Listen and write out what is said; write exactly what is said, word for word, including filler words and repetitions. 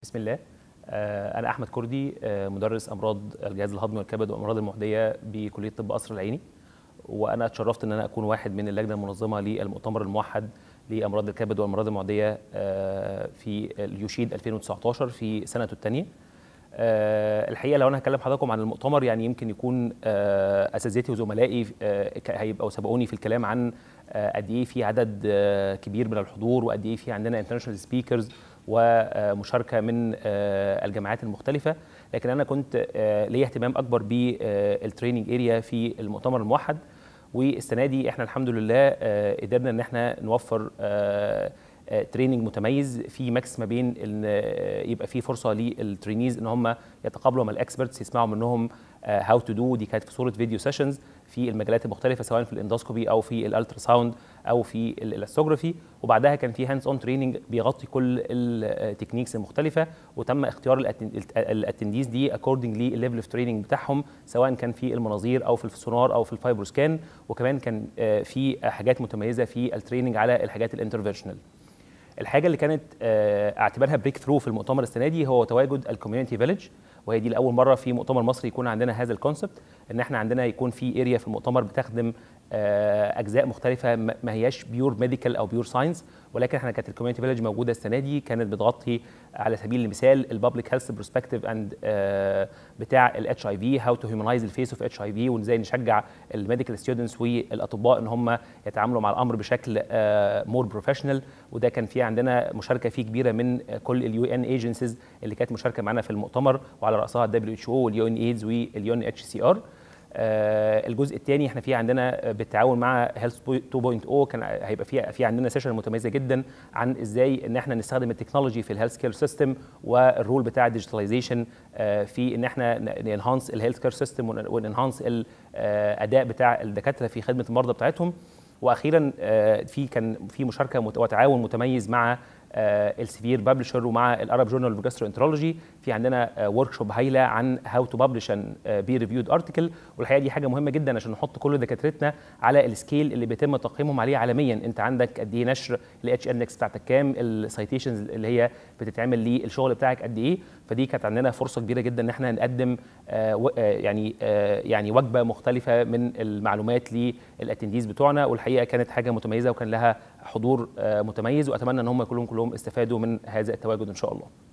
بسم الله. آه، أنا أحمد كردي، آه، مدرس أمراض الجهاز الهضمي والكبد وأمراض المعدية بكلية طب قصر العيني، وأنا اتشرفت إن أنا أكون واحد من اللجنة المنظمة للمؤتمر الموحد لأمراض الكبد والأمراض المعدية آه، في اليوشيد ألفين وتسعتاشر في سنته الثانية. أه الحقيقه لو انا هكلم حضراتكم عن المؤتمر، يعني يمكن يكون أه اساتذتي وزملائي أه هيبقوا سبقوني في الكلام عن أه قد ايه في عدد أه كبير من الحضور، وقد ايه في عندنا انترناشونال سبيكرز ومشاركه من أه الجامعات المختلفه. لكن انا كنت أه ليا اهتمام اكبر بالتريننج اريا في المؤتمر الموحد، والسنه دي احنا الحمد لله أه قدرنا ان احنا نوفر أه تريننج متميز في ماكس ما بين ان يبقى في فرصه للترينيز ان هم يتقابلوا مع الاكسبرتس، يسمعوا منهم هاو تو دو. دي كانت في صوره فيديو سيشنز في المجالات المختلفه، سواء في الاندوسكوبي او في الالترا ساوند او في الالاستوجرافي. وبعدها كان في هاندز اون تريننج بيغطي كل التكنيكس المختلفه، وتم اختيار الاتنديز دي اكوردنجلي الليفل اوف تريننج بتاعهم، سواء كان في المناظير او في السونار او في الفايبروسكان. وكمان كان في حاجات متميزه في التريننج على الحاجات الانترفيرشنال. الحاجه اللي كانت اعتبرها بريك ثرو في المؤتمر السنه دي هو تواجد الكوميونتي فيليج، وهي دي لاول مره في مؤتمر مصري يكون عندنا هذا الكونسبت، ان احنا عندنا يكون في اريا في المؤتمر بتخدم اجزاء مختلفه ما هياش بيور ميديكال او بيور ساينس، ولكن احنا كانت الكوميونتي فيليج موجوده السنه دي، كانت بتغطي على سبيل المثال الببليك هيلث برسبكتيف اند بتاع الاتش اي في، هاو تو هيومنايز الفيس اوف اتش اي في، وازاي نشجع الميديكال ستودنتس والاطباء ان هم يتعاملوا مع الامر بشكل مور بروفيشنال. وده كان في عندنا مشاركه فيه كبيره من كل اليو ان ايجنسيز اللي كانت مشاركه معنا في المؤتمر، وعلى راسها الدبليو اتش او واليو ان ايدز واليو ان اتش سي ار. آه الجزء الثاني احنا في عندنا بالتعاون مع هيلث تو بوينت او، كان هيبقى في في عندنا سيشن متميزه جدا عن ازاي ان احنا نستخدم التكنولوجي في الهيلث كير سيستم، والرول بتاع الديجيتاليزيشن آه في ان احنا ننهانس الهيلث كير سيستم وننهانس الاداء بتاع الدكاتره في خدمه المرضى بتاعتهم. واخيرا آه في كان في مشاركه وتعاون متميز مع السيفير بابلشر ومع الارب جورنال اوف جاستروانترولوجي. في عندنا ورك شوب هايله عن هاو تو ببلش ان بي ريفيود ارتكل، والحقيقه دي حاجه مهمه جدا عشان نحط كل دكاترتنا على السكيل اللي بيتم تقييمهم عليه عالميا. انت عندك قد ايه نشر الاتش اندكس بتاعتك كام، السايتيشنز اللي هي بتتعمل للشغل بتاعك قد ايه. فدي كانت عندنا فرصه كبيره جدا ان احنا نقدم يعني يعني وجبه مختلفه من المعلومات للاتنديز بتوعنا، والحقيقه كانت حاجه متميزه وكان لها حضور متميز، واتمنى ان هم كلهم كلهم استفادوا من هذا التواجد ان شاء الله.